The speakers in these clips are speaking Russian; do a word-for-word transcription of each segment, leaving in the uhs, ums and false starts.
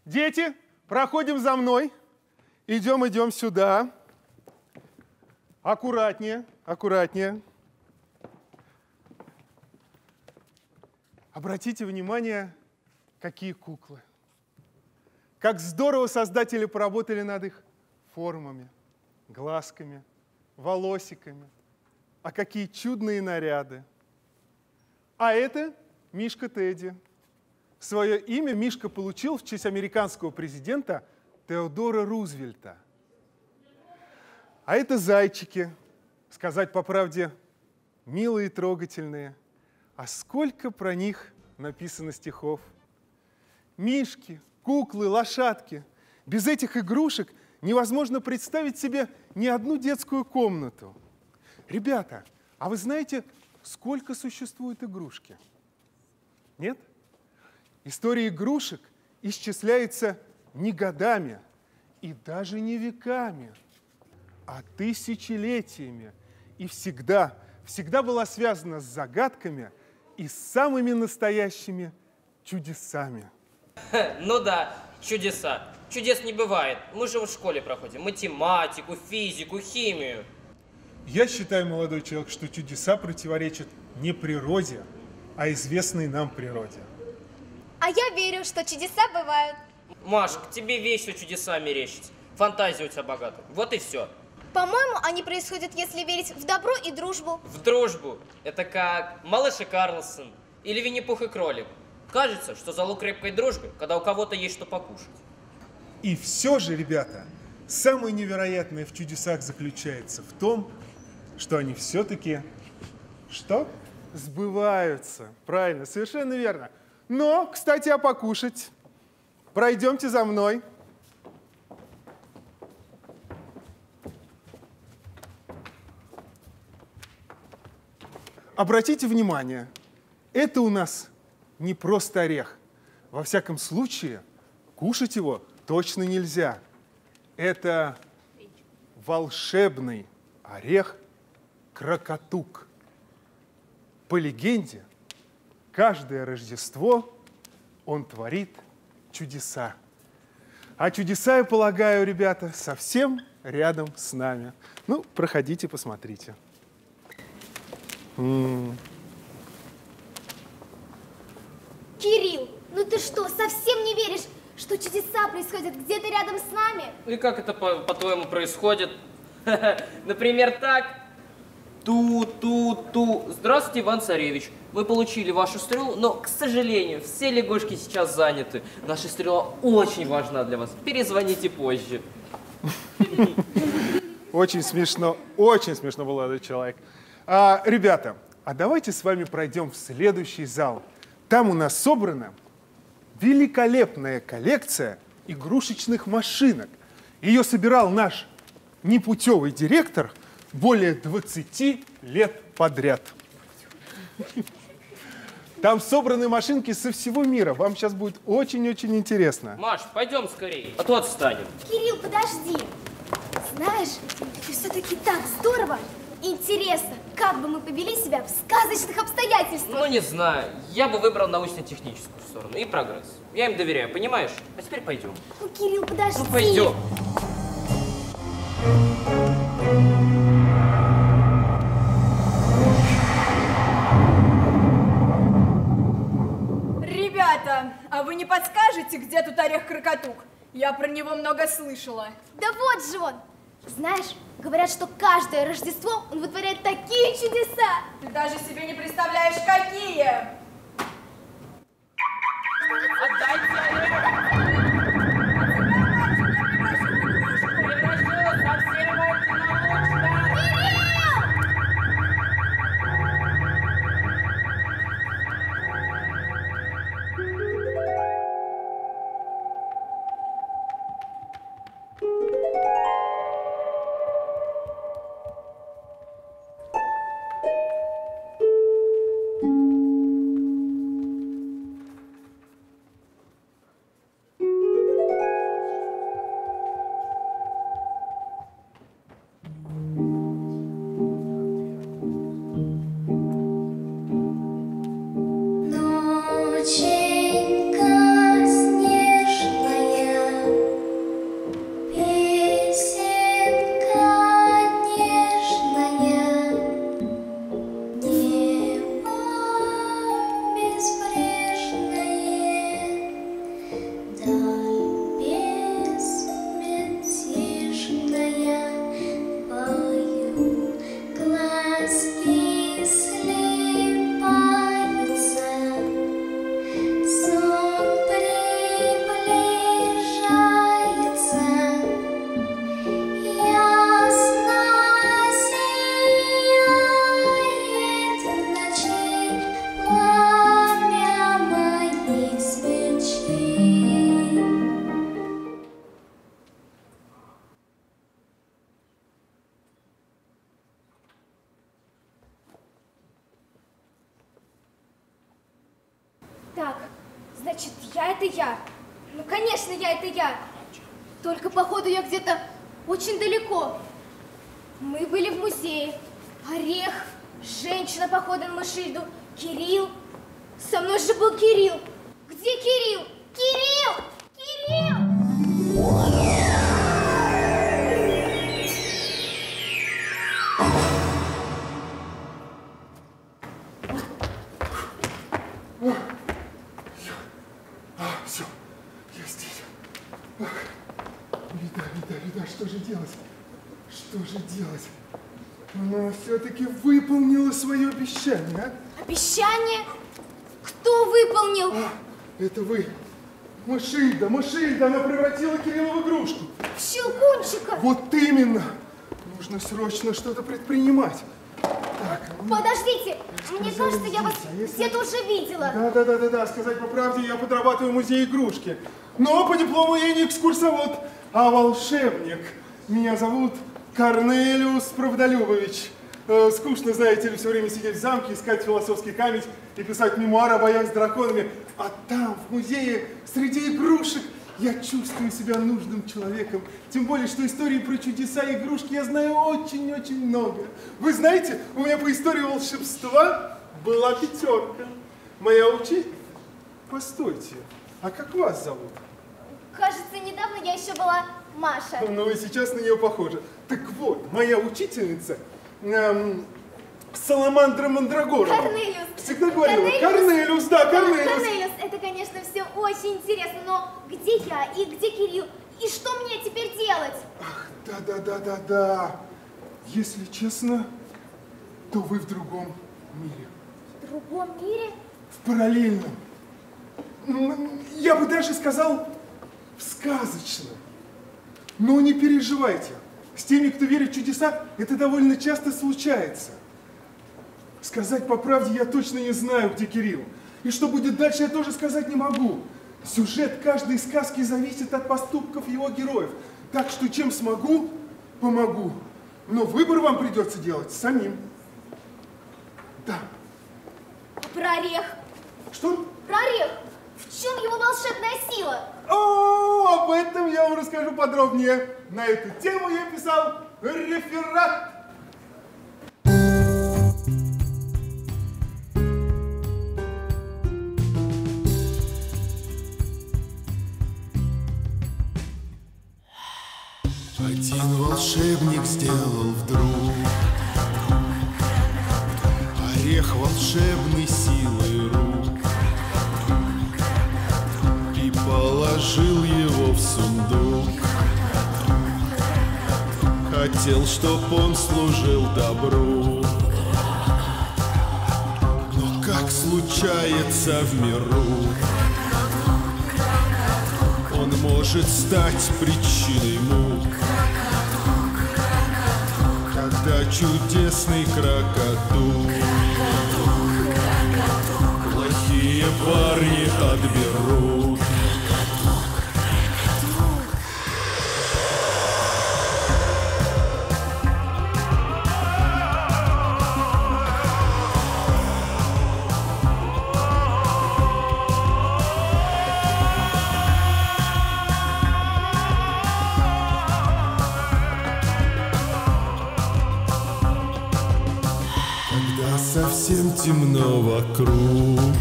Дети, проходим за мной. Идем, идем сюда. Аккуратнее, аккуратнее. Обратите внимание, какие куклы. Как здорово создатели поработали над их формами, глазками, волосиками. А какие чудные наряды. А это Мишка Тедди. Свое имя Мишка получил в честь американского президента Теодора Рузвельта. А это зайчики, сказать по правде, милые и трогательные. А сколько про них написано стихов. Мишки, куклы, лошадки. Без этих игрушек невозможно представить себе ни одну детскую комнату. Ребята, а вы знаете, сколько существует игрушки? Нет? История игрушек исчисляется не годами и даже не веками, а тысячелетиями. И всегда, всегда была связана с загадками и с самыми настоящими чудесами. Ну да, чудеса. Чудес не бывает. Мы же в школе проходим математику, физику, химию. Я считаю, молодой человек, что чудеса противоречат не природе, а известной нам природе. А я верю, что чудеса бывают. Машка, тебе вечно чудеса мерещится. Фантазия у тебя богатая. Вот и все. По-моему, они происходят, если верить в добро и дружбу. В дружбу. Это как Малыш и Карлсон или Винни-Пух и кролик. Кажется, что залог крепкой дружбы, когда у кого-то есть что покушать. И все же, ребята, самое невероятное в чудесах заключается в том, что они все-таки, что? Сбываются. Правильно, совершенно верно. Но, кстати, а покушать? Пройдемте за мной. Обратите внимание, это у нас не просто орех. Во всяком случае, кушать его точно нельзя. Это волшебный орех крокотук. По легенде, каждое Рождество он творит чудеса. А чудеса, я полагаю, ребята, совсем рядом с нами. Ну, проходите, посмотрите. М-м. Кирилл, ну ты что, совсем не веришь, что чудеса происходят где-то рядом с нами? И как это, по-твоему, происходит? Например, так. Ту-ту-ту. Здравствуйте, Иван Царевич. Мы получили вашу стрелу, но, к сожалению, все лягушки сейчас заняты. Наша стрела очень важна для вас. Перезвоните позже. Очень смешно, очень смешно, молодой человек. А, ребята, а давайте с вами пройдем в следующий зал. Там у нас собрана великолепная коллекция игрушечных машинок. Ее собирал наш непутевый директор более двадцати лет подряд. Там собраны машинки со всего мира. Вам сейчас будет очень-очень интересно. Маш, пойдем скорее, а то отстанем. Кирилл, подожди. Знаешь, это все-таки так здорово. Интересно, как бы мы повели себя в сказочных обстоятельствах? Ну, не знаю. Я бы выбрал научно-техническую сторону и прогресс. Я им доверяю, понимаешь? А теперь пойдем. Ну, Кирилл, подожди. Ну, пойдем. Ребята, а вы не подскажете, где тут орех крокотук? Я про него много слышала. Да вот же он. Знаешь, говорят, что каждое Рождество он вытворяет такие чудеса. Ты даже себе не представляешь, какие. Отдайте орех! Превращу совсем очень Так, значит, я это я. Ну, конечно, я это я. Только, походу, я где-то очень далеко. Мы были в музее. Орех, женщина, походу, на Машильду, Кирилл. Со мной же был Кирилл. Где Кирилл? Кирилл! Кирилл! А, все, я здесь. Ах, Лида, Лида, Лида, что же делать? Что же делать? Она все-таки выполнила свое обещание, а? Обещание? Кто выполнил? А, это вы. Машильда, Машильда, она превратила Кирилла в игрушку. В щелкунчика. Вот именно. Нужно срочно что-то предпринимать. Так, Подождите, мне сказали кажется, я вас здесь, а если- где-то уже видела. Да, да, да, да, да. Сказать по правде, я подрабатываю в музее игрушки. Но по диплому я не экскурсовод, а волшебник. Меня зовут Корнелиус Правдолюбович. Э, скучно, знаете ли, все время сидеть в замке, искать философский камень и писать мемуары о боях с драконами. А там, в музее, среди игрушек, я чувствую себя нужным человеком. Тем более, что истории про чудеса и игрушки я знаю очень-очень много. Вы знаете, у меня по истории волшебства была пятерка. Моя учитель... Постойте, а как вас зовут? Кажется, недавно я еще была Маша. Ну, вы сейчас на нее похожи. Так вот, моя учительница... Эм, Саламандра Мандрагора. Корнелиус. Всегда говорила. Корнелиус. Корнелиус, да, Корнелиус. Корнелиус, это, конечно, все очень интересно, но где я и где Кирилл? И что мне теперь делать? Ах, да-да-да-да-да. Если честно, то вы в другом мире. В другом мире? В параллельном. М, Я бы даже сказал, в сказочном. Но не переживайте. С теми, кто верит в чудеса, это довольно часто случается. Сказать по правде, я точно не знаю, где Кирилл. И что будет дальше, я тоже сказать не могу. Сюжет каждой сказки зависит от поступков его героев. Так что чем смогу, помогу. Но выбор вам придется делать самим. Да. Про орех. Что? Про орех. В чем его волшебная сила? О, об этом я вам расскажу подробнее. На эту тему я писал реферат. Один волшебник сделал вдруг орех волшебной силой рук и положил его в сундук. Хотел, чтоб он служил добру, но как случается в миру, он может стать причиной мук. Когда чудесный крокодук плохие парни отберут. Совсем темно вокруг,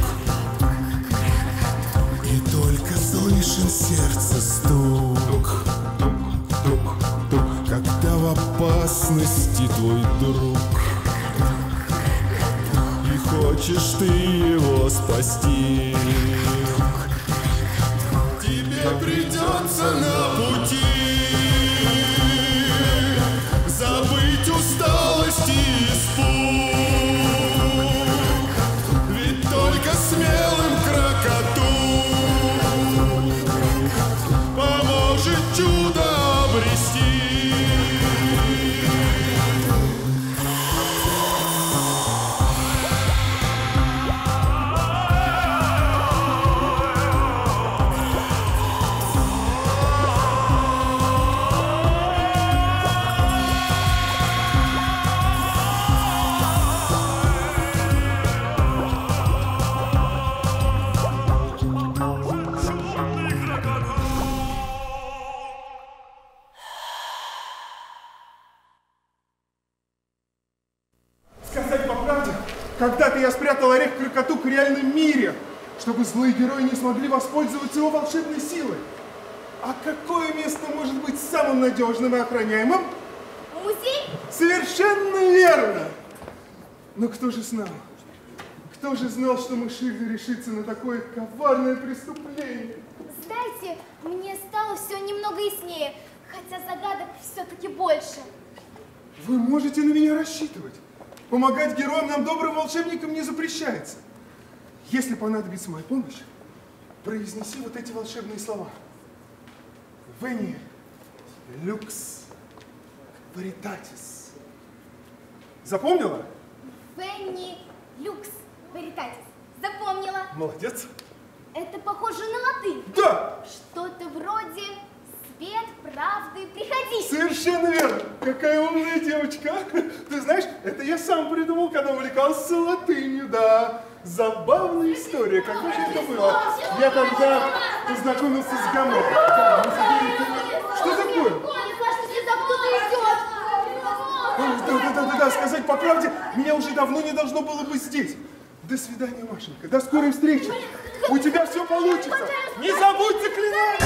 и только слышен сердце стук. Когда в опасности твой друг, и хочешь ты его спасти, тебе придется на пути забыть усталость и испуг. Только смелым крокоту поможет чудо обрести. Когда-то я спрятал орех Крокотук в реальном мире, чтобы злые герои не смогли воспользоваться его волшебной силой. А какое место может быть самым надежным и охраняемым? Музей? Совершенно верно! Но кто же знал? Кто же знал, что Мышильда решится на такое коварное преступление? Знаете, мне стало все немного яснее, хотя загадок все-таки больше. Вы можете на меня рассчитывать. Помогать героям нам, добрым волшебникам, не запрещается. Если понадобится моя помощь, произнеси вот эти волшебные слова. Вени люкс веритатис. Запомнила? Вени люкс веритатис. Запомнила. Молодец. Это похоже на латынь. Да! Что-то вроде свет правды приходи. Совершенно верно. Какая умная девочка. Ты знаешь, это я сам придумал, когда увлекался латынью, да. Забавная история, как же это было. Я тогда познакомился с Гомером. Что такое? Да-да-да, сказать по правде, меня уже давно не должно было быть здесь. До свидания, Машенька. До скорой встречи. У тебя все получится. Не забудь заклинание.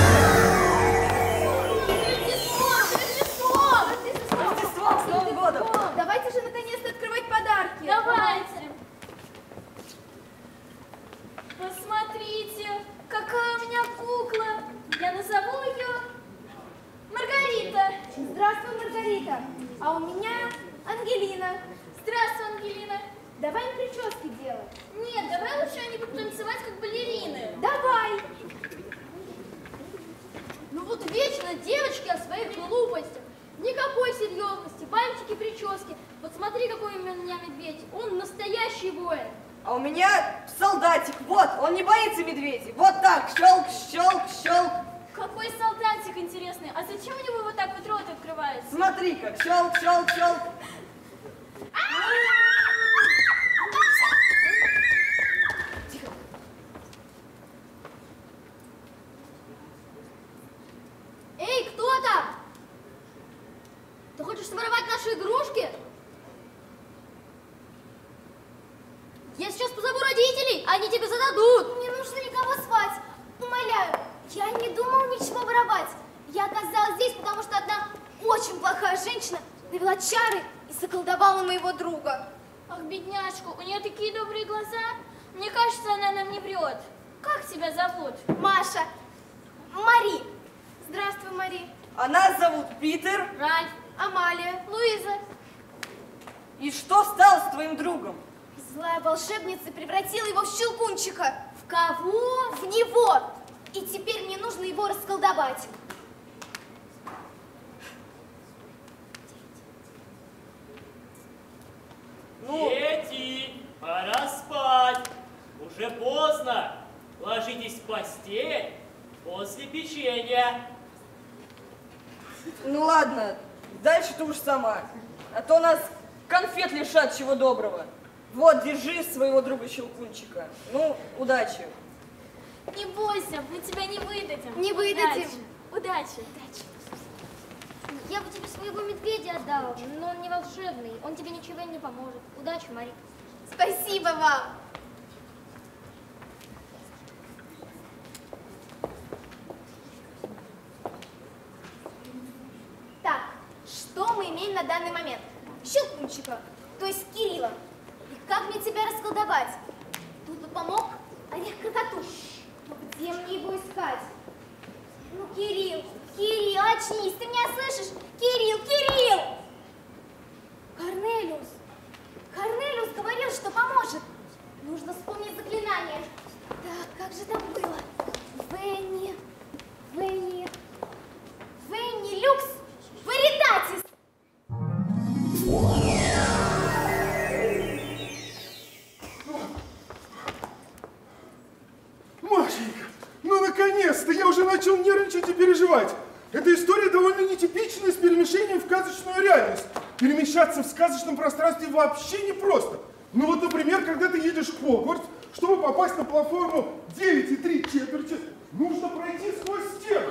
Рождество с Новым годом! Давайте же наконец-то открывать подарки. Давайте. Посмотрите, какая у меня кукла. Я назову ее Маргарита. Здравствуй, Маргарита. А у меня Ангелина. Здравствуй, Ангелина. Давай им прически делать. Нет, давай лучше они будут танцевать как балерины. Давай. Ну вот вечно девочки о своих глупостях. Никакой серьезности, бантики, прически. Вот смотри, какой у меня медведь. Он настоящий воин. А у меня солдатик, вот, он не боится медведей. Вот так, щелк, щелк, щелк. Какой солдатик интересный. А зачем у него вот так вот рот открывается? Смотри как, щелк, щелк, щелк. Тихо. Эй, кто там? Ты хочешь своровать наши игрушки? Я сейчас позову родителей, они тебе зададут. Не нужно никого звать. Умоляю, я не думал ничего воровать. Я оказалась здесь, потому что одна очень плохая женщина навела чары и заколдовала моего друга. Ах, бедняжку, у нее такие добрые глаза. Мне кажется, она нам не врет. Как тебя зовут? Маша. Мари. Здравствуй, Мари. А нас зовут Питер. Ральф. Амалия. Луиза. И что стало с твоим другом? Злая волшебница превратила его в щелкунчика. В кого? В него. И теперь мне нужно его расколдовать. Ну, Дети, пора спать. Уже поздно. Ложитесь в постель после печенья. ну ладно, дальше ты уж сама. А то нас конфет лишат чего доброго. Вот, держи своего друга Щелкунчика. Ну, удачи. Не бойся, мы тебя не выдадим. Не выдадим. Удачи. Удачи. Я бы тебе своего медведя отдала, но он не волшебный, он тебе ничего не поможет. Удачи, Мари. Спасибо вам. Так, что мы имеем на данный момент? Щелкунчика, то есть Кирилла. И как мне тебя расколдовать? Тут бы помог орех Крокотук. Но где мне его искать? Ну, Кирилл, Кирилл, очнись, ты меня слышишь? Кирилл, Кирилл! Корнелиус, Корнелиус говорил, что поможет. Нужно вспомнить заклинание. Так, как же там было? Венни, Венни, Венни люкс веритатис. Машенька, ну наконец-то! Я уже начал нервничать и переживать. Эта история довольно нетипичная, с перемещением в сказочную реальность. Перемещаться в сказочном пространстве вообще непросто. Ну вот, например, когда ты едешь в Хогвартс, чтобы попасть на платформу девять и три четверти, нужно пройти сквозь стену.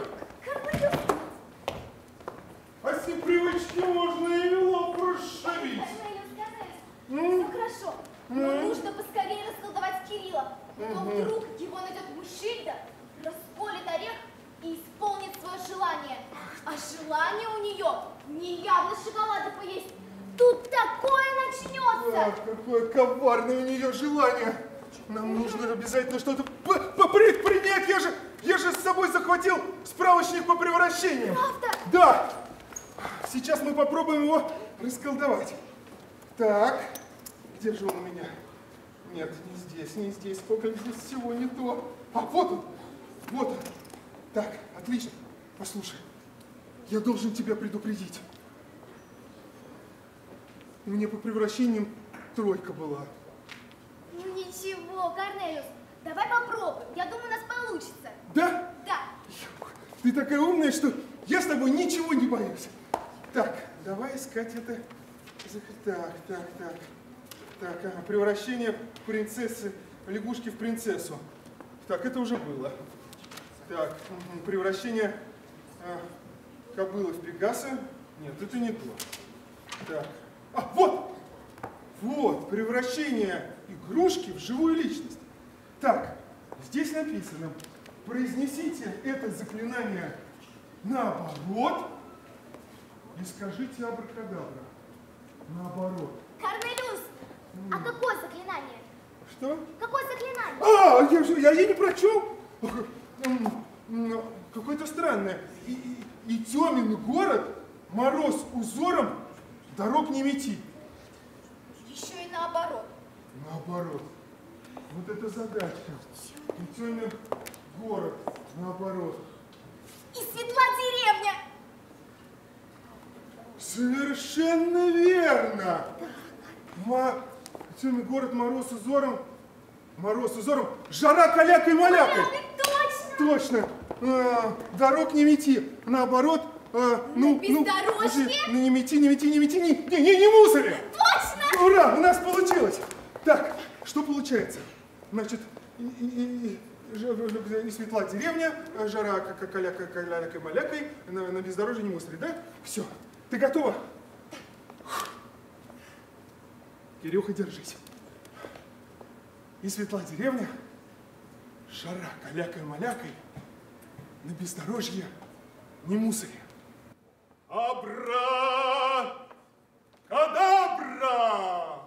А с непривычки можно и лоб расшибить. Все хорошо. Но нужно поскорее расколдовать Кирилла. Но вдруг его найдет Мышильда, расколет орех и исполнит свое желание. А желание у нее не явно шоколада поесть. Тут такое начнется. Ах, какое коварное у нее желание. Нам нужно обязательно что-то предпринять. Я же, я же с собой захватил справочник по превращениям. Правда? Да. Сейчас мы попробуем его расколдовать. Так, где же он у меня? Нет, не здесь, не здесь. Сколько здесь всего не то. А, вот он, вот он. Так, отлично. Послушай, я должен тебя предупредить. У меня по превращениям тройка была. Ну ничего, Корнелиус, давай попробуем. Я думаю, у нас получится. Да? Да. Ты такая умная, что я с тобой ничего не боюсь. Так, давай искать это. Так, так, так. Так, ага, превращение принцессы, лягушки в принцессу. Так, это уже было. Так, угу, превращение а, кобылы в пегаса. Нет, это не то. Так, а, вот! Вот, превращение игрушки в живую личность. Так, здесь написано, произнесите это заклинание наоборот и скажите абракадабра. Наоборот. Корнелиус, а какое заклинание? Что? Какое заклинание? А, я, же- я, я не прочел. Какое-то странное. И, и, и темен город, мороз узором, дорог не мети. Еще и наоборот. Наоборот. Вот это задачка. И темен город, наоборот. И светла деревня. Совершенно верно. Ма... Темен город, мороз узором, мороз узором, жара калякой-малякой. Точно. Точно. А, дорог не мети. Наоборот, а, ну, ну, бездорожье? подожди, ну не мети, не мети, не мети, не, не, не, не мусори. Точно. Ура, у нас получилось. Так, что получается? Значит, и, и, и, и, ж- и светла деревня, жара калякой-малякой, на, на бездорожье не мусори, да? Все. Ты готова? Кирюха, держись. И светла деревня, жара калякой-малякой, на бездорожье не мусори. Абра! Кадабра!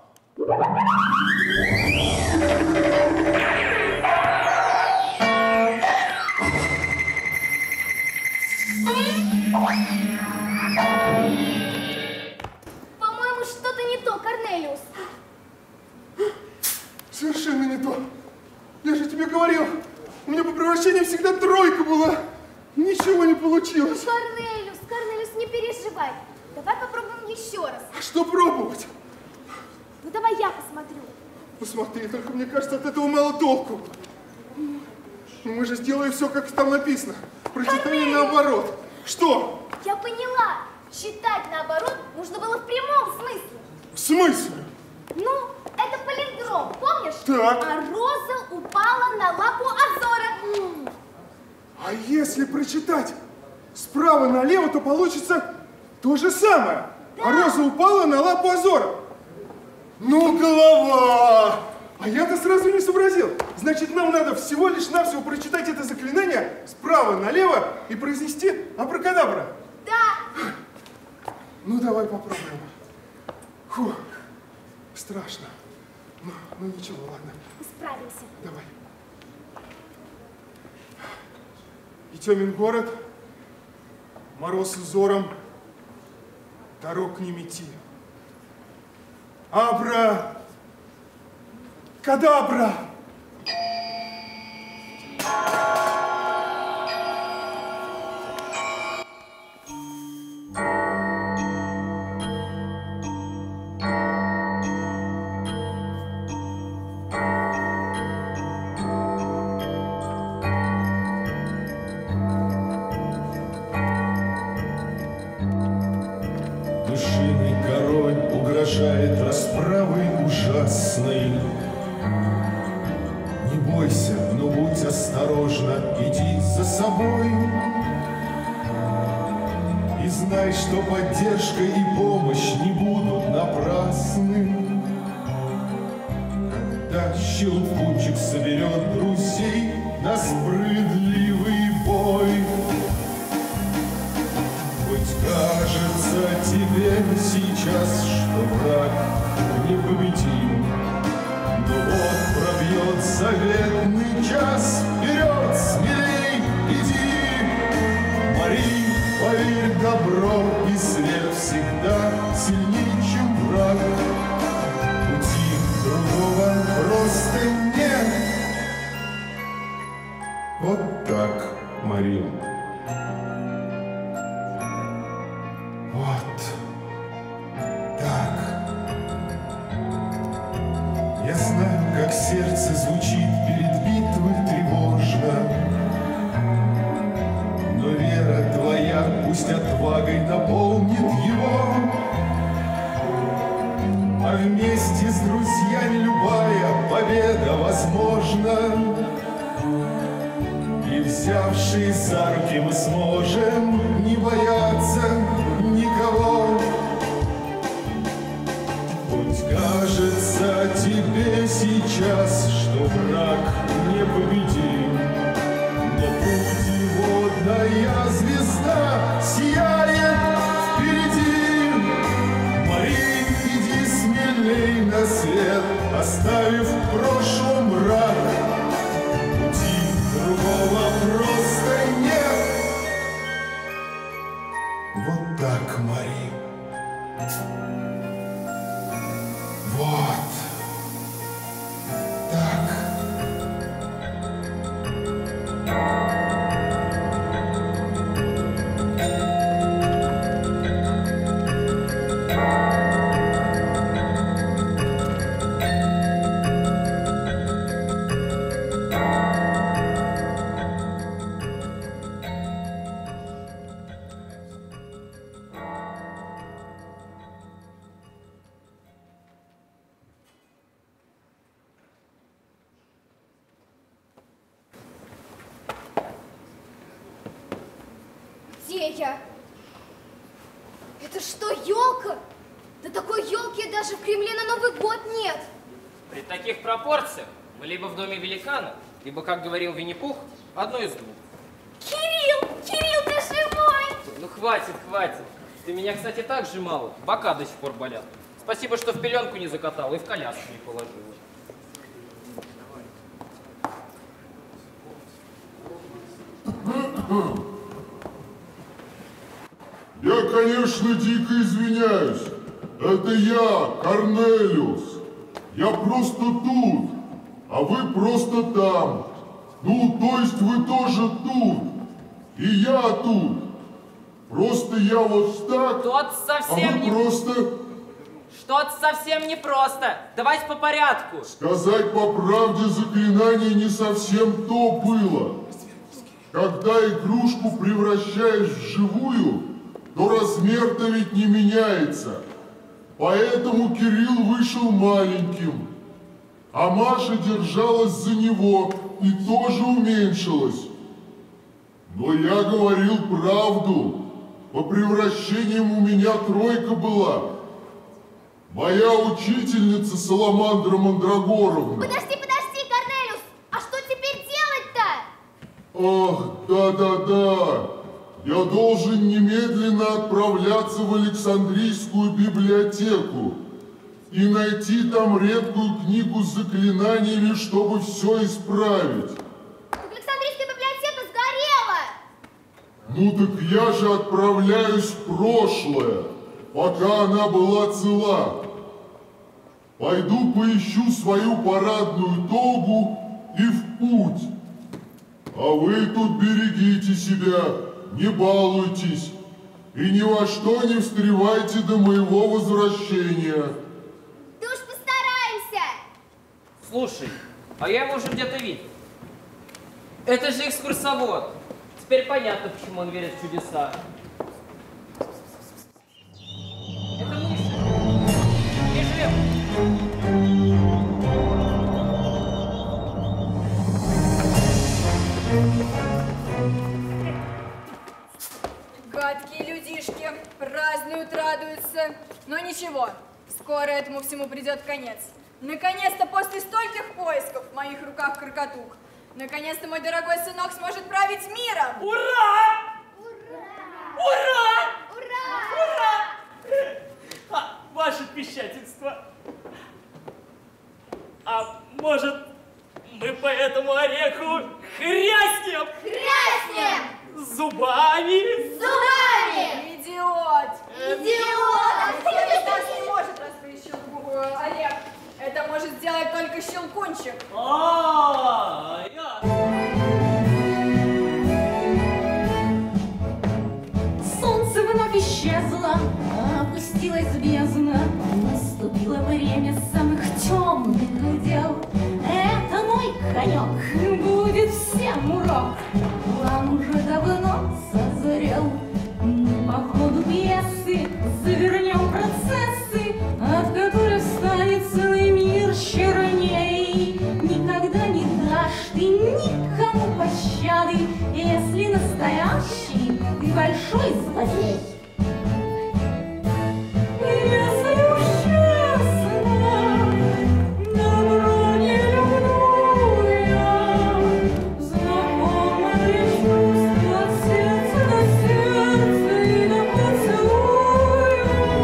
По-моему, что-то не то, Корнелиус. Совершенно не то. Я же тебе говорил, у меня по превращению всегда тройка была. Ничего не получилось. Корнелиус, Корнелиус, не переживай. Давай попробуем еще раз. А что пробовать? Ну давай я посмотрю. Посмотри, только мне кажется, от этого мало толку. Ну, мы же сделаем все, как там написано. Прочитание наоборот. Что? Я поняла. Читать наоборот нужно было в прямом смысле. В смысле? Ну, это палиндром, помнишь? Так. А роза упала на лапу Азора. А если прочитать справа налево, то получится то же самое. А роза упала на лапу Азора. Ну, голова! А я-то сразу не сообразил. Значит, нам надо всего лишь навсего прочитать это заклинание справа налево и произнести абракадабра. Да. Ну, давай попробуем. Фу, страшно. Ну, ну ничего, ладно. Справимся. Давай. И темен город, мороз узором, дорог не мети. Абра, кадабра. Мышиный король угрожает расправой ужасной. Не бойся, но будь осторожна, иди за собой. И знай, что поддержка и помощь не будут напрасны. когда Щелкунчик соберет друзей на справедливый бой. Хоть кажется тебе сейчас, что враг непобедим, но вот пробьет заветный час, вперед, смелей, иди! Мари, поверь, добро и свет всегда сильнее, чем враг. Пути другого просто нет. Вот так, Мари. Вот так. Я знаю, как сердце звучит перед битвой тревожно, но вера твоя пусть отвагой наполнит его, а вместе с друзьями любая победа возможна. И взявшись за руки мы сможем не бояться никого. Хоть кажется тебе сейчас, что враг непобедим, но путеводная звезда сияет впереди. Мари, иди смелей на свет, оставив в прошлом мрак. Пути другого просто нет. Вот так, Мари. Вот так. Где я? Это что, елка? Да такой елки даже в Кремле на Новый год нет. При таких пропорциях мы либо в доме великана, либо, как говорил Винни-Пух, одно из двух. Кирилл! Кирилл, ты живой! Ну хватит, хватит. Ты меня, кстати, так сжимала. Бока до сих пор болят. Спасибо, что в пеленку не закатала и в коляску не положила. Я, конечно, дико извиняюсь. Это я, Корнелиус. Я просто тут, а вы просто там. Ну, то есть вы тоже тут. И я тут. Просто я вот так, Тот совсем а вы не... просто... Что-то совсем непросто. Давайте по порядку. Сказать по правде, заклинание не совсем то было. Когда игрушку превращаешь в живую, то размер-то ведь не меняется. Поэтому Кирилл вышел маленьким, а Маша держалась за него и тоже уменьшилась. Но я говорил правду. По превращениям у меня тройка была. Моя учительница Саламандра Мандрагоровна. Подожди, подожди, Корнелиус! А что теперь делать-то? Ах, да-да-да. Я должен немедленно отправляться в Александрийскую библиотеку и найти там редкую книгу с заклинаниями, чтобы все исправить. Так Александрийская библиотека сгорела! Ну так я же отправляюсь в прошлое, пока она была цела. Пойду поищу свою парадную тогу и в путь. А вы тут берегите себя, не балуйтесь и ни во что не встревайте до моего возвращения. Да уж постараемся! Слушай, а я его уже где-то видел. Это же экскурсовод. Теперь понятно, почему он верит в чудеса. Это мыши. Бежим. Гадкие людишки празднуют, радуются. Но ничего, скоро этому всему придет конец. Наконец-то после после стольких поисков в моих руках крокотук. Наконец-то мой дорогой сынок сможет править миром. Ура! Ура! Ура! Ура! А, ваше пищательство. А может, мы по этому ореху хряснем? Хряснем! Зубами? Зубами! Идиот! Идиот! Никто из нас не может раскрыть щелку- э, орех. Это может сделать только щелкунчик. А, я... Солнце вновь исчезло, опустилась бездна. Наступило время самых темных дел. Это мой конек, будет всем урок. План уже давно созрел. Мы по ходу пьесы завернем процессы, от которых станет целый мир черней. Никогда не дашь ты никому пощады, если настоящий ты большой злодей. Если уж честно, добро не люблю я, знакомо ли чувство от сердца до сердца и до поцелуя.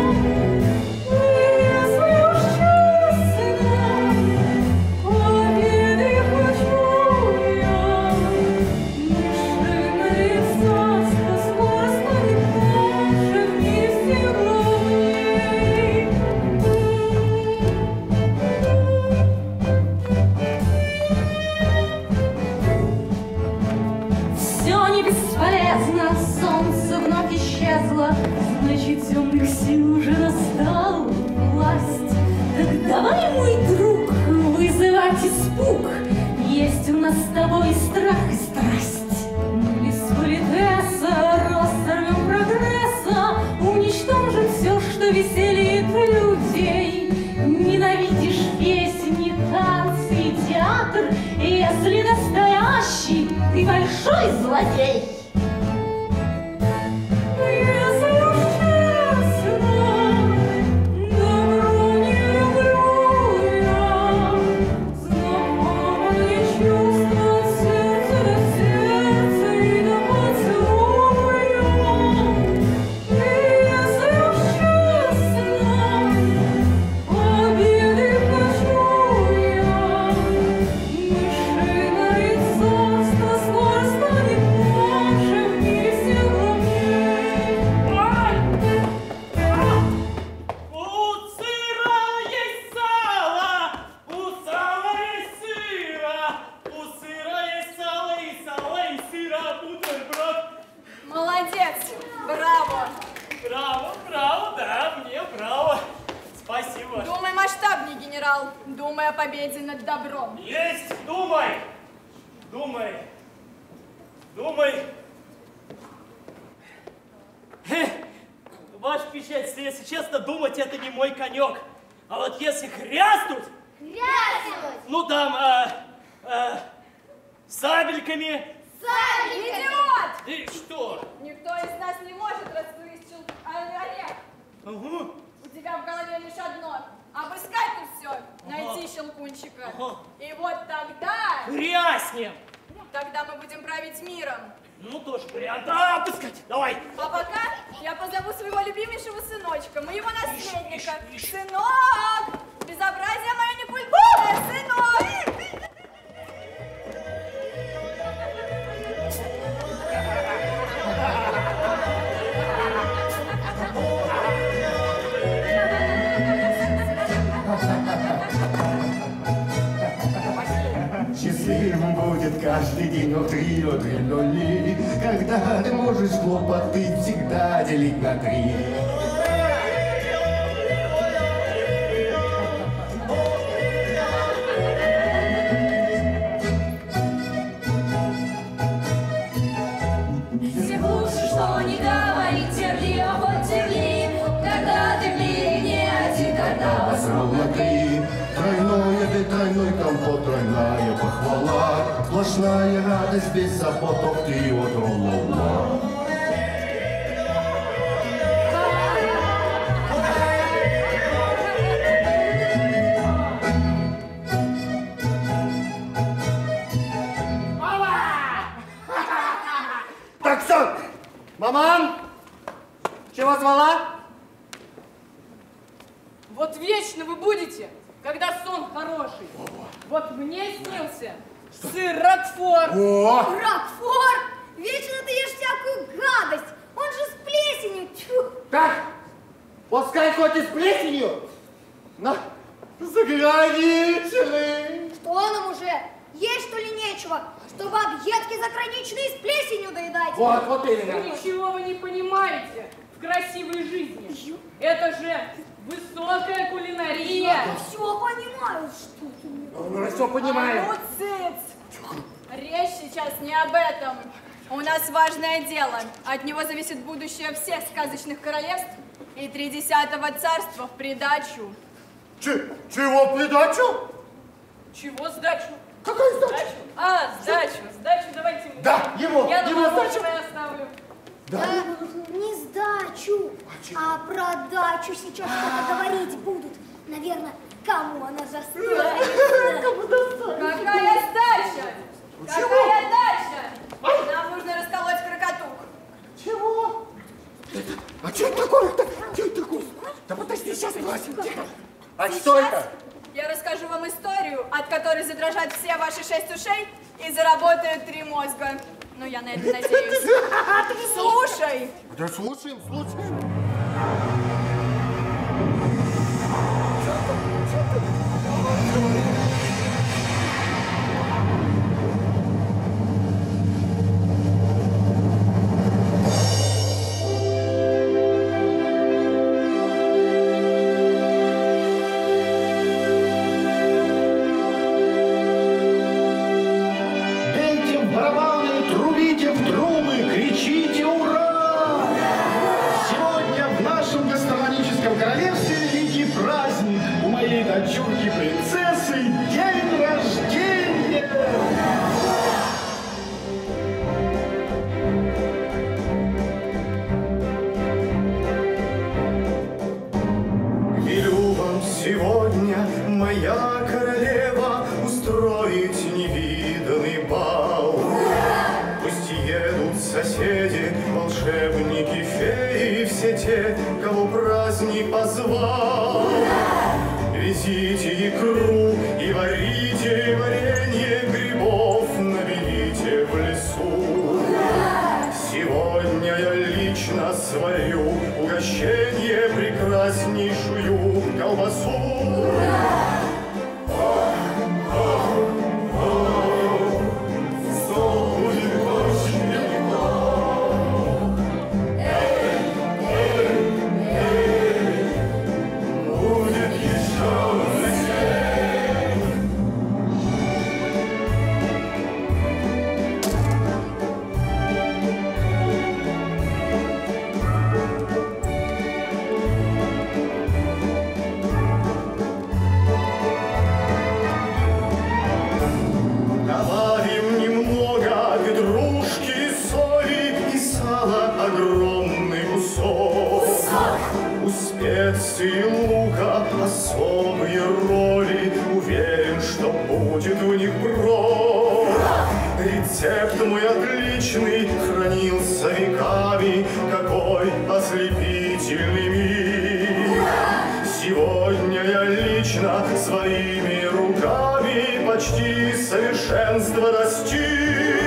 Если уж честно, победы хочу я, мыши на лицо, что скоро станет больше вместе главней. Все не бесполезно, солнце вновь исчезло, значит, темных сил уже настала власть. Так давай, мой друг, вызывать испуг, есть у нас с тобой страх и страсть. Мы без политеса, росторгом прогресса, уничтожим все, что веселит людей. Ненавидишь песни, танцы и театр, если настоящий ты большой злодей. Если уж честно, добро не люблю я, знакомо ли чувство от сердца до сердца и до поцелуя. Если уж честно, победы хочу я, мыши на лицо, что скоро станет больше в мире всех главней. У сыра есть сало, у сала есть сыра, у сыра есть сало, и сало, и сыра бутерброд. Молодец! Браво! Браво, браво, да, мне браво. Спасибо. Думай масштабнее, генерал. Думай о победе над добром. Есть, думай, думай, думай. Хе, ваше печать, если честно, думать это не мой конек. А вот если хряснуть, Хряснуть! ну там, э, э, сабельками. Идиот! И что? Никто из нас не может раскрыть щелк- а- орех. Угу. У тебя в голове лишь одно. Обыскать тут все, найти щелкунчика. Ага. И вот тогда, Хряснем. тогда мы будем править миром. Ну, тоже вариант. А, пускать, давай. А пока я позову своего любимейшего сыночка, моего наследника. Сынок! Безобразие мое некультурное, сынок! Счастливым будет каждый день от три до три нули, когда ты можешь хлопоты всегда делить на три. Всех лучше, что не говори, терли, а вот терли, когда ты в мире не один, когда вас ровно три. Тройное ты, тройной компот, тройная похвала, сплошная радость без забот, ох ты вот ролла. Вот мне снился сыр Рокфор. О! Рокфор? Вечно ты ешь всякую гадость. Он же с плесенью. Тьфу. Так, пускай хоть и с плесенью, но заграничный. Что нам уже? Есть что ли нечего, чтобы объедки заграничные с плесенью доедать? Вот, вот именно. Ничего вы не понимаете в красивой жизни. Это же высокая кулинария. Я все понимаю, что ты мне... Мы все понимаем. Ну, цыц! Речь сейчас не об этом. У нас важное дело. От него зависит будущее всех сказочных королевств и тридесятого царства в придачу. Ч чего в придачу? Чего сдачу? Какая сдача? А, сдачу. Сдачу давайте ему. Да, ему, Я ему думаю, сдачу. я оставлю. Да, не сдачу, а про дачу сейчас что-то говорить будут. Наверное, кому она достанется. Какая сдача? Какая дача? Нам нужно расколоть крокотук. Чего? А что это такое-то? Что это такое? Да подожди, сейчас спросим. А что Сейчас это? я расскажу вам историю, от которой задрожат все ваши шесть ушей и заработают три мозга. Ну, я на это надеюсь. Слушай. Да слушаем, слушаем. Дочурки-принцессы, день рождения! Велю вам сегодня, моя королева, устроить невиданный бал. Пусть едут соседи, волшебники, феи, все те, кого праздник позвал. Везите икру и варите варенье, грибов наберите в лесу. Сегодня я лично сварю угощение, прекраснейшую колбасу. И лука особые роли, уверен, что будет в них брод. Рецепт мой отличный хранился веками, какой ослепительный миг. Сегодня я лично своими руками почти совершенства достиг.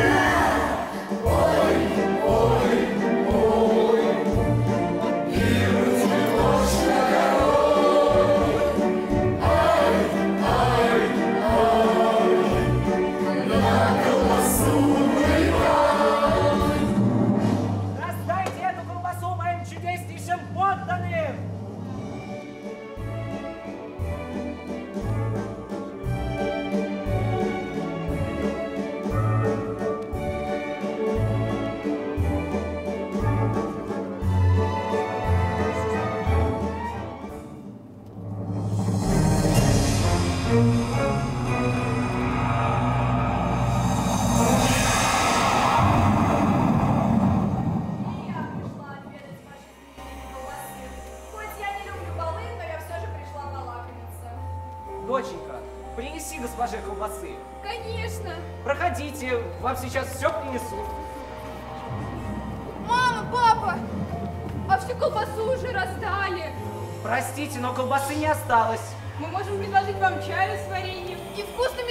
Доченька, принеси госпоже колбасы. Конечно. Проходите, вам сейчас все принесут. Мама, папа, а всю колбасу уже раздали. Простите, но колбасы не осталось. Мы можем предложить вам чаю с вареньем и вкусными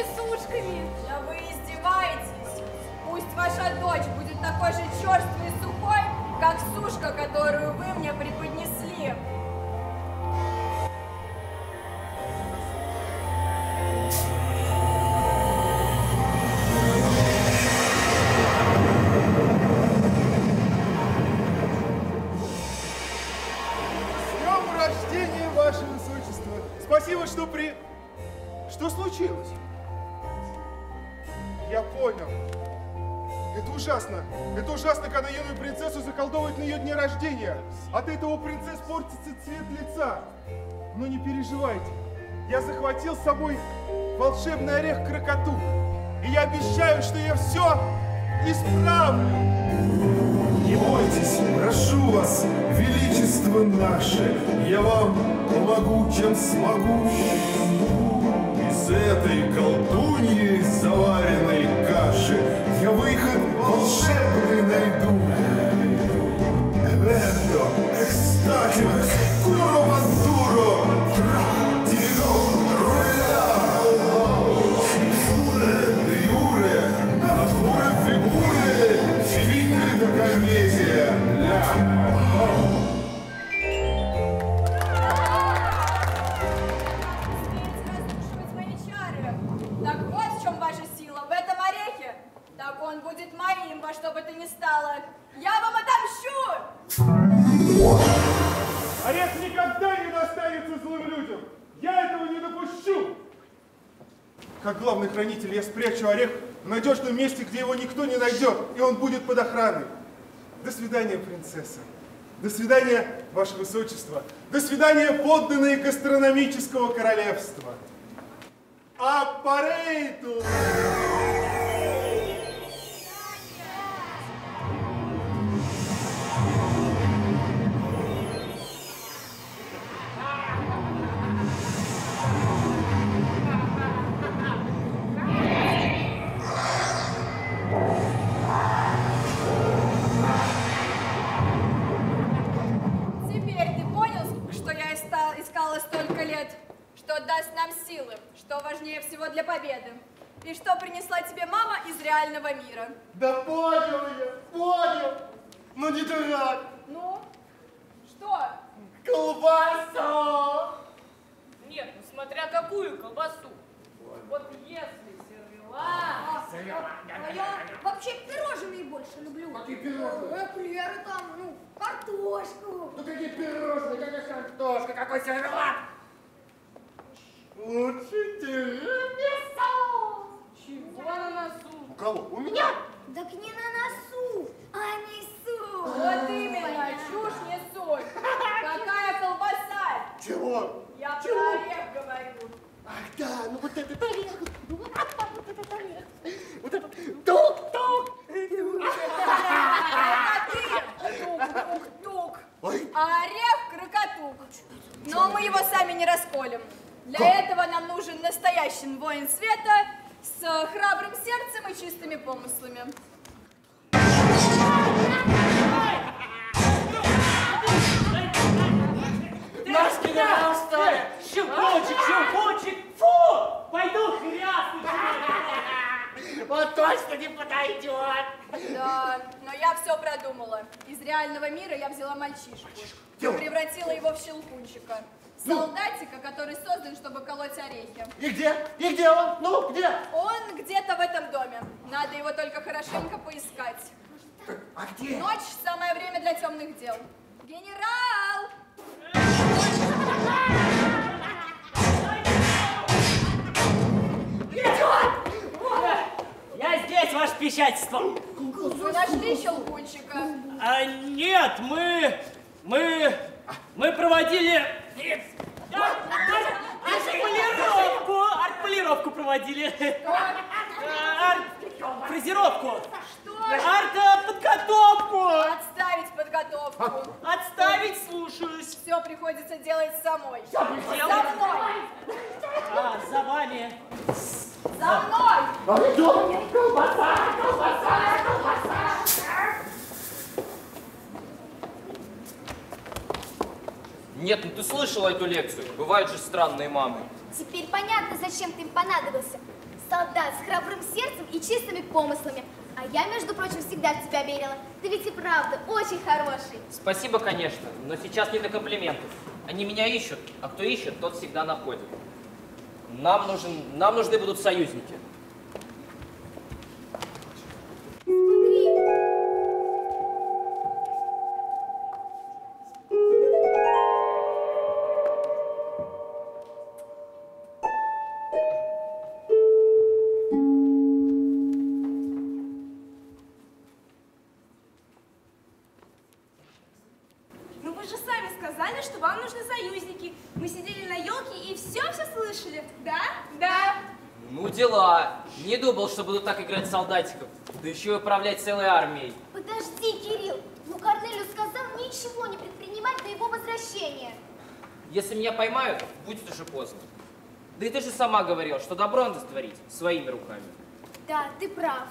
ножками. Да вы издеваетесь. Пусть ваша дочь будет такой же черствой и сухой, как сушка, которую вы мне преподнесли. Ваше Высочество, спасибо, что при... Что случилось? Я понял. Это ужасно. Это ужасно, когда юную принцессу заколдовывают на ее дне рождения. От этого у принцесс портится цвет лица. Но не переживайте. Я захватил с собой волшебный орех крокотук. И я обещаю, что я все исправлю. Не бойтесь, прошу вас, величество наше, я вам помогу, чем смогу. Из этой колдуньи заваренной каши я выход волшебный найду. Эверто, экстатио, куро мандуро, дино, руля, фигуре, юре, натуре, фигуре, фигуре, комедия, ля. Так вот в чем ваша сила, в этом орехе. Так он будет моим, во что бы то ни стало. Я вам отомщу! Орех никогда не достанется злым людям. Я этого не допущу. Как главный хранитель я спрячу орех в надежном месте, где его никто не найдет, и он будет под охраной. До свидания, принцесса. До свидания, Ваше Высочество. До свидания, подданные гастрономического королевства. Аппарейту! Теперь ты понял, что я иста- искала столько лет? Что даст нам силы, что важнее всего для победы. И что принесла тебе мама из реального мира. Да понял я, понял. Но не дурак. Ну, что? Колбасу! Нет, ну смотря какую колбасу. Вот если сервелат... А я вообще пирожные больше люблю. Какие пирожные? Эклеры там, ну, картошку. Ну какие пирожные, какая картошка, какой сервелат? Лучше тирамису. Чего на носу? У кого? У меня? Так не на носу, а несу. Вот именно, чушь несут. Какая колбаса? Чего? Я Чего? про орех говорю. Ах да, ну вот этот орех. Вот этот орех. Вот этот тук-тук. Тук-тук-тук. А орех крокотук. Но мы его сами не расколем. Для этого нам нужен настоящий воин света с храбрым сердцем и чистыми помыслами. Ножки на устали! Щелкунчик, щелкунчик! Фу! Пойду хрясну тебе! Вот точно не подойдет! Да, но я все продумала. Из реального мира я взяла мальчишку. Превратила его в щелкунчика. Солдатика, который создан, чтобы колоть орехи. И где? И где он? Ну, где? Он где-то в этом доме. Надо его только хорошенько поискать. А где? Ночь – самое время для темных дел. Генерал! Я здесь, ваше печатство! Вы нашли щелкунчика? А, нет, мы... Мы... Мы проводили... Артполировку! Артполировку проводили. Арт-фрезеровку. Что? Арт-подготовку. Отставить подготовку. Отставить, слушаюсь. Все приходится делать самой. Все За мной! А, за вами. За мной! Колбаса, колбаса, колбаса. Нет, ну ты слышала эту лекцию? Бывают же странные мамы. Теперь понятно, зачем ты им понадобился. Солдат с помыслами. А я, между прочим, всегда в тебя верила. Ты ведь и правда очень хороший. Спасибо, конечно, но сейчас не до комплиментов. Они меня ищут, а кто ищет, тот всегда находит. Нам, нужен, нам нужны будут союзники. Ну вы же сами сказали, что вам нужны союзники. Мы сидели на елке и все-все слышали. Да? Да. Ну дела. Не думал, что буду так играть солдатиков. Да еще и управлять целой армией. Подожди, Кирилл. Ну Корнелиус сказал ничего не предпринимать до его возвращения. Если меня поймают, будет уже поздно. Да и ты же сама говорила, что добро надо творить своими руками. Да, ты прав.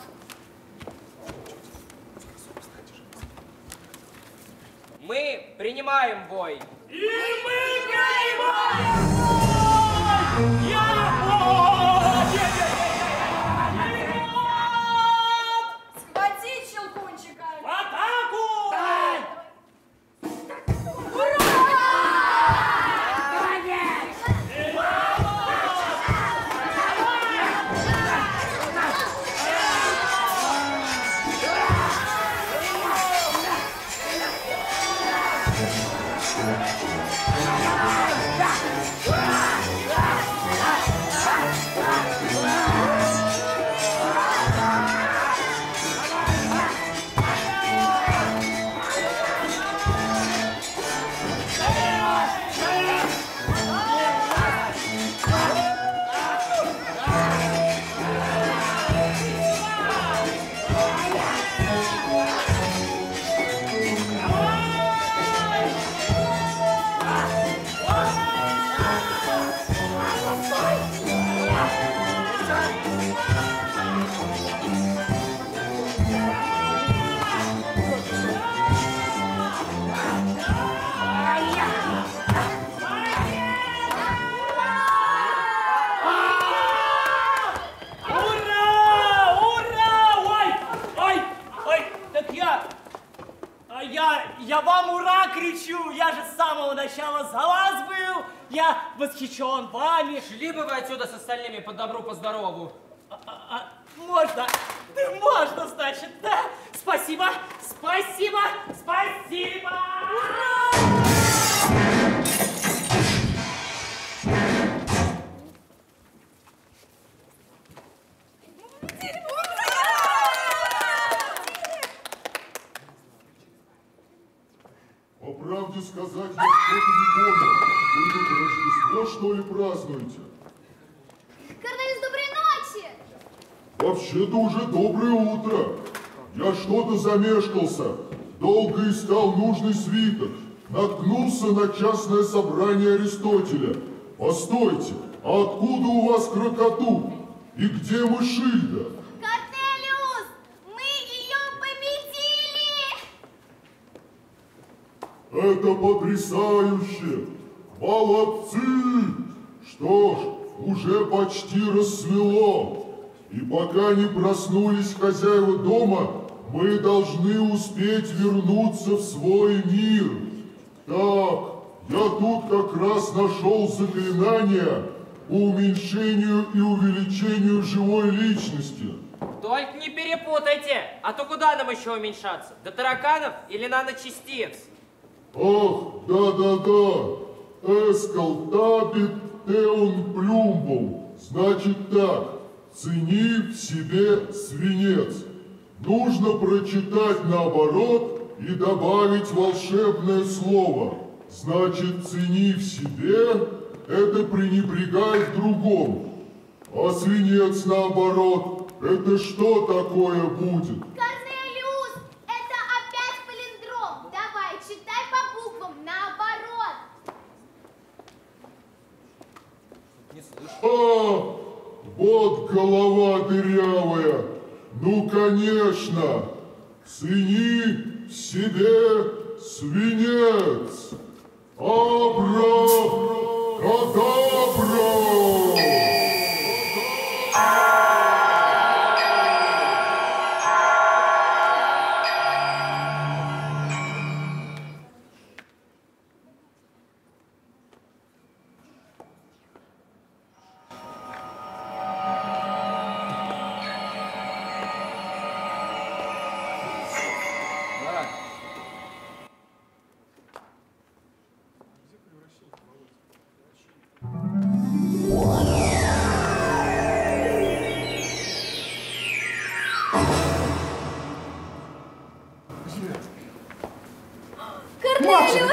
Мы принимаем бой. И мы принимаем бой! Я бой! Схватить Щелкунчика! В атаку! Давай! Я вам ура кричу! Я же с самого начала за вас был! Я восхищен вами! Шли бы вы отсюда с остальными по добру, по здорову. А, а, а, можно? Да можно, значит, да? Спасибо! Спасибо! Спасибо! Ура! По правде сказать, я что-то не понял. Вы тут Рождество, что ли, празднуете? Корнелиус, доброй ночи! Вообще-то уже доброе утро. Я что-то замешкался. Долго искал нужный свиток. Наткнулся на частное собрание Аристотеля. Постойте, а откуда у вас крокоту? И где Мышильда? Корнелиус, мы ее победили! Это потрясающе! Молодцы! Что ж, уже почти рассвело. И пока не проснулись хозяева дома, мы должны успеть вернуться в свой мир. Так, я тут как раз нашел заклинание по уменьшению и увеличению живой личности. Только не перепутайте, а то куда нам еще уменьшаться? До тараканов или наночастиц? Ах, да-да-да, эскалтабит теун плюмбум. Значит так, цени в себе свинец. Нужно прочитать наоборот и добавить волшебное слово. Значит, цени в себе – это пренебрегай в другом. А свинец наоборот – это что такое будет? Корнелиус, это опять палиндром. Давай, читай по буквам, наоборот. Не слышу. А, вот голова дырявая. Ну, конечно, цени в себе свинец. Абра, кадабра!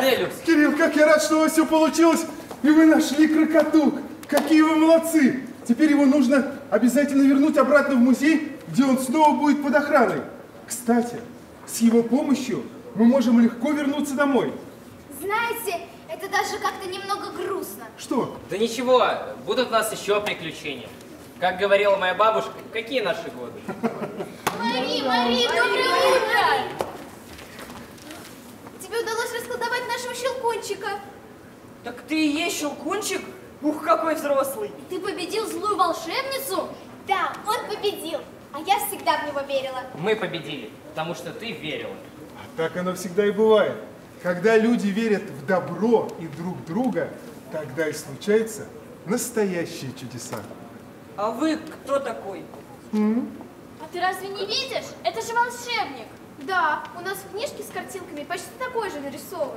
Корнелиус! Кирилл, как я рад, что у вас все получилось, и вы нашли крокодук. Какие вы молодцы! Теперь его нужно обязательно вернуть обратно в музей, где он снова будет под охраной. Кстати, с его помощью мы можем легко вернуться домой. Знаете, это даже как-то немного грустно. Что? Да ничего, будут у нас еще приключения. Как говорила моя бабушка, какие наши годы? Мари, Мари, доброе утро! Тебе удалось расколдовать нашего щелкунчика. Так ты и есть щелкунчик? Ух, какой взрослый! Ты победил злую волшебницу? Да, он победил. А я всегда в него верила. Мы победили, потому что ты верила. А так оно всегда и бывает. Когда люди верят в добро и друг друга, тогда и случаются настоящие чудеса. А вы кто такой? М? А ты разве не видишь? Это же волшебник. Да, у нас в книжке с картинками почти такой же нарисован.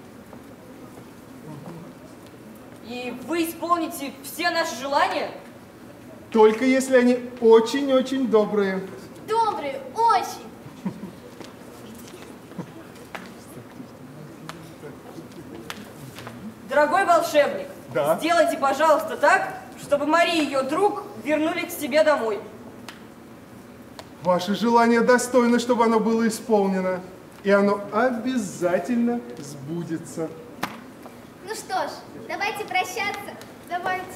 И вы исполните все наши желания? Только если они очень-очень добрые. Добрые, очень. Дорогой волшебник, Да? сделайте, пожалуйста, так, чтобы Мария и ее друг вернули к себе домой. Ваше желание достойно, чтобы оно было исполнено. И оно обязательно сбудется. Ну что ж, давайте прощаться. Давайте.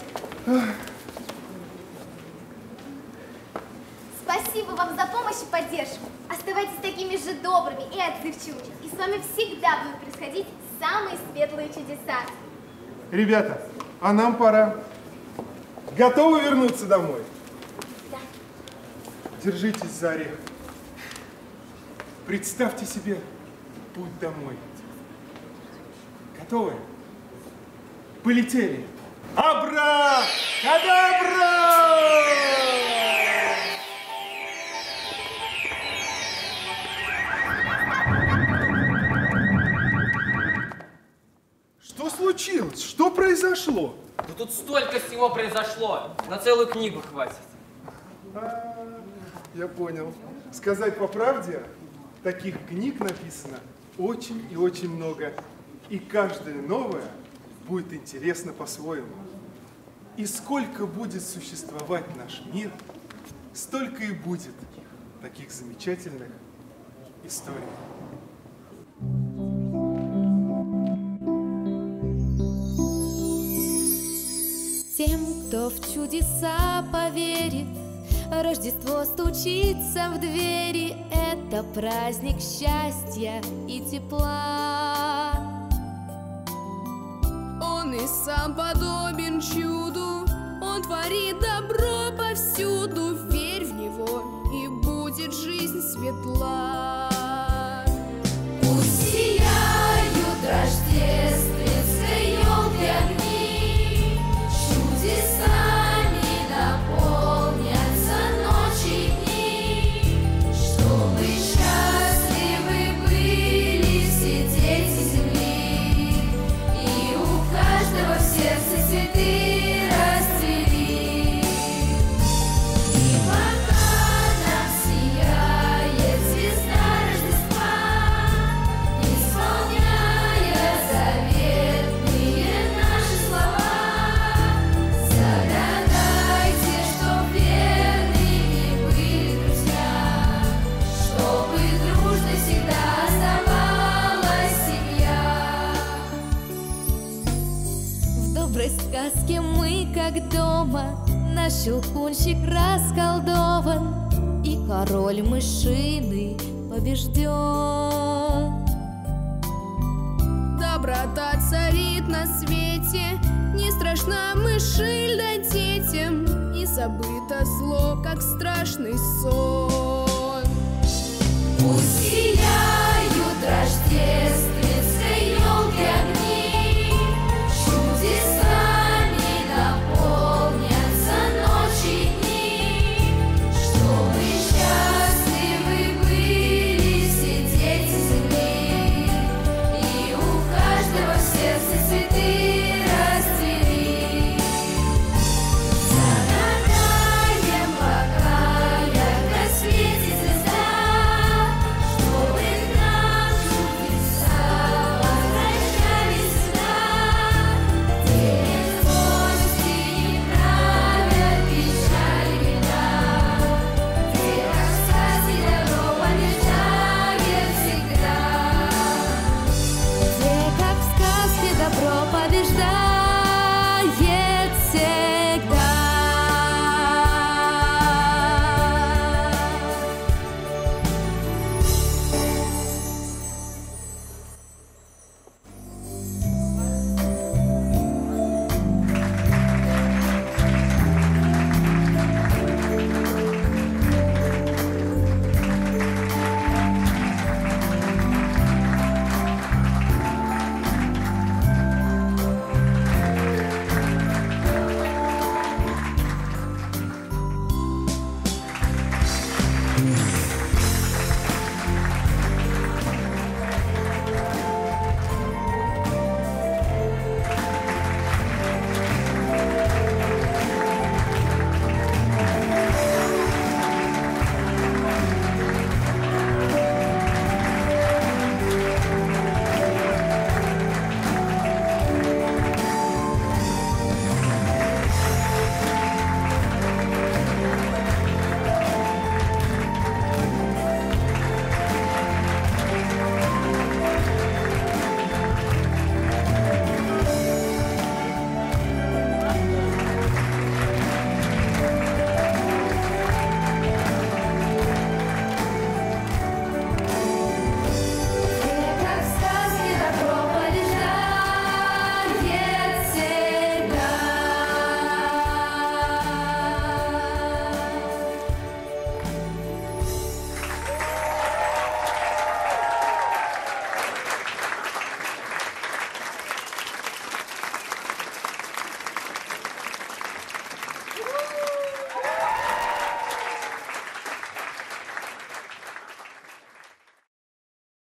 Спасибо вам за помощь и поддержку. Оставайтесь такими же добрыми и отзывчивыми. И с вами всегда будут происходить самые светлые чудеса. Ребята, а нам пора. Готовы вернуться домой? Да. Держитесь за орех. Представьте себе путь домой. Готовы? Полетели. Абра! Кадабра! Что случилось? Что произошло? Да тут столько всего произошло, на целую книгу хватит. А, я понял. Сказать по правде, таких книг написано очень и очень много. И каждая новая будет интересна по-своему. И сколько будет существовать наш мир, столько и будет таких замечательных историй. Тем, кто в чудеса поверит, Рождество стучится в двери. Это праздник счастья и тепла. Он и сам подобен чуду, он творит добро повсюду. Верь в него, и будет жизнь светла. Пусть сияют рождественской елки огни, чудесами наполнятся ночи и дни, чтобы счастливы были все дети земли, и у каждого в сердце цветы расцвели. И пока нам сияет звезда Рождества, исполняя заветные наши слова, загадайте, чтоб верными были друзья, чтобы дружной всегда оставалась семья. В доброй сказке мы как дома, наш щелкунчик расколдован, и король мышиный побежден. Доброта царит на свете, не страшна мыши да детям, и забыто зло, как страшный сон.